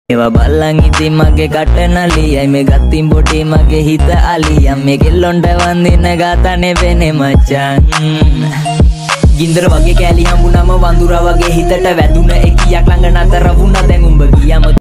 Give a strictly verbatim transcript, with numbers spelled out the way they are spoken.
ඒවා බල්ලන් ඉතින් මගේ කට නලියයි මේ ගත්තින් බොටේ මගේ හිත අලියම් මේ කෙල්ලොන්ට වන්දින ගාතනේ වෙන්නේ මචං ගින්දර වගේ කෑලි හම්බුනම වඳුරා වගේ හිතට වැදුන එකියක් ළඟ නතර වුණා දැන්